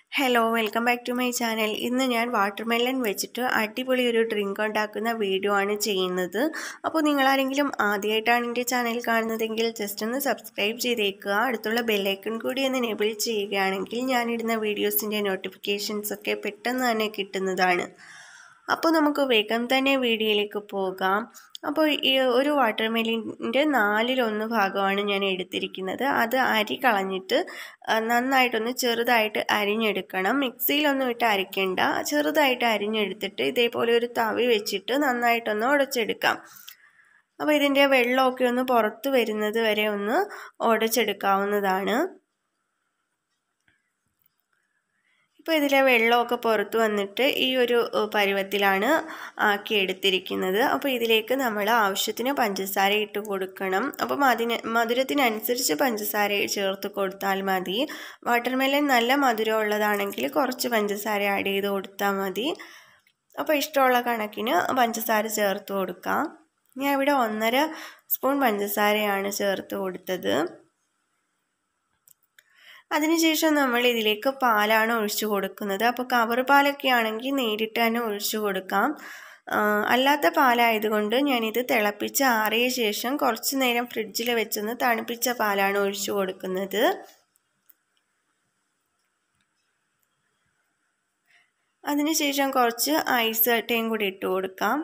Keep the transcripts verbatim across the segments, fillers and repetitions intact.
Hello welcome back to my channel. ഇന്ന് ഞാൻ watermelon വെച്ചിട്ട് അടിപൊളി ഒരു ഡ്രിങ്ക് ഉണ്ടാക്കുന്ന വീഡിയോ ആണ് ചെയ്യുന്നത്. അപ്പോൾ നിങ്ങളാരെങ്കിലും ആദ്യമായിട്ടാണ് എൻ്റെ ചാനൽ കാണുന്നതെങ്കിൽ ജസ്റ്റ് ഒന്ന് സബ്സ്ക്രൈബ് ചെയ്തേക്കുക. അടുത്തുള്ള ബെല്ലൈക്കൺ കൂടി ഒന്ന് എനേബിൾ ചെയ്യുകയാണെങ്കിൽ ഞാനിടുന്ന വീഡിയോസിൻ്റെ നോട്ടിഫിക്കേഷൻസ് ഒക്കെ പെട്ടെന്ന് തന്നെ കിട്ടുന്നതാണ്. അപ്പോൾ നമുക്ക് വേഗം തന്നെ വീഡിയോയിലേക്ക് പോകാം. അപ്പോൾ ഈ ഒരു വാട്ടർമെലണിൻ്റെ നാലിലൊന്ന് ഭാഗമാണ് ഞാൻ എടുത്തിരിക്കുന്നത്. അത് അരി കളഞ്ഞിട്ട് നന്നായിട്ടൊന്ന് ചെറുതായിട്ട് അരിഞ്ഞെടുക്കണം. മിക്സിയിലൊന്നും ഇട്ട് അരിക്കേണ്ട, ചെറുതായിട്ട് അരിഞ്ഞെടുത്തിട്ട് ഇതേപോലെ ഒരു തവി വെച്ചിട്ട് നന്നായിട്ടൊന്ന് ഉടച്ചെടുക്കാം. അപ്പോൾ ഇതിൻ്റെ വെള്ളമൊക്കെ ഒന്ന് പുറത്ത് വരുന്നത് വരെ ഒന്ന് ഉടച്ചെടുക്കാവുന്നതാണ്. ഇപ്പോൾ ഇതിലെ വെള്ളമൊക്കെ പുറത്ത് വന്നിട്ട് ഈ ഒരു പരുവത്തിലാണ് ആക്കി എടുത്തിരിക്കുന്നത്. അപ്പോൾ ഇതിലേക്ക് നമ്മൾ ആവശ്യത്തിന് പഞ്ചസാര ഇട്ട് കൊടുക്കണം. അപ്പം അതിന് മധുരത്തിനനുസരിച്ച് പഞ്ചസാര ചേർത്ത് കൊടുത്താൽ മതി. വാട്ടർമെലൺ നല്ല മധുരം ഉള്ളതാണെങ്കിൽ കുറച്ച് പഞ്ചസാര ആഡ് ചെയ്ത് കൊടുത്താൽ മതി. അപ്പോൾ ഇഷ്ടമുള്ള കണക്കിന് പഞ്ചസാര ചേർത്ത് കൊടുക്കാം. ഞാൻ ഇവിടെ ഒന്നര സ്പൂൺ പഞ്ചസാരയാണ് ചേർത്ത് കൊടുത്തത്. അതിനുശേഷം നമ്മൾ ഇതിലേക്ക് പാലാണ് ഒഴിച്ചു കൊടുക്കുന്നത്. അപ്പോൾ കവർ പാലൊക്കെ ആണെങ്കിൽ നേരിട്ട് തന്നെ ഒഴിച്ചു കൊടുക്കാം. അല്ലാത്ത പാലായതുകൊണ്ട് ഞാനിത് തിളപ്പിച്ച് ആറിയ ശേഷം കുറച്ച് നേരം ഫ്രിഡ്ജിൽ വെച്ചൊന്ന് തണുപ്പിച്ച പാലാണ് ഒഴിച്ചു കൊടുക്കുന്നത്. അതിനുശേഷം കുറച്ച് ഐസ് കട്ടയും കൂടി ഇട്ട് കൊടുക്കാം.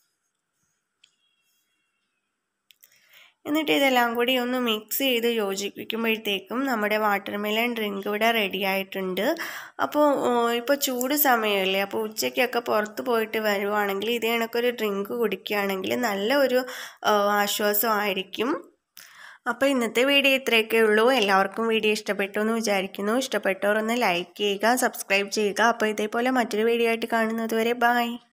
എന്നിട്ട് ഇതെല്ലാം കൂടി ഒന്ന് മിക്സ് ചെയ്ത് യോജിപ്പിക്കുമ്പോഴത്തേക്കും നമ്മുടെ വാട്ടർമെലൺ ഡ്രിങ്ക് ഇവിടെ റെഡി ആയിട്ടുണ്ട്. അപ്പോൾ ഇപ്പോൾ ചൂട് സമയമല്ലേ, അപ്പോൾ ഉച്ചയ്ക്കൊക്കെ പുറത്ത് പോയിട്ട് വരുവാണെങ്കിൽ ഇതേ കണക്കൊരു ഡ്രിങ്ക് കുടിക്കുകയാണെങ്കിൽ നല്ല ഒരു ആശ്വാസമായിരിക്കും. അപ്പോൾ ഇന്നത്തെ വീഡിയോ ഇത്രയൊക്കെ ഉള്ളൂ. എല്ലാവർക്കും വീഡിയോ ഇഷ്ടപ്പെട്ടു എന്ന് വിചാരിക്കുന്നു. ഇഷ്ടപ്പെട്ടവർ ഒന്ന് ലൈക്ക് ചെയ്യുക, സബ്സ്ക്രൈബ് ചെയ്യുക. അപ്പോൾ ഇതേപോലെ മറ്റൊരു വീഡിയോ ആയിട്ട് കാണുന്നത് വരെ ബൈ.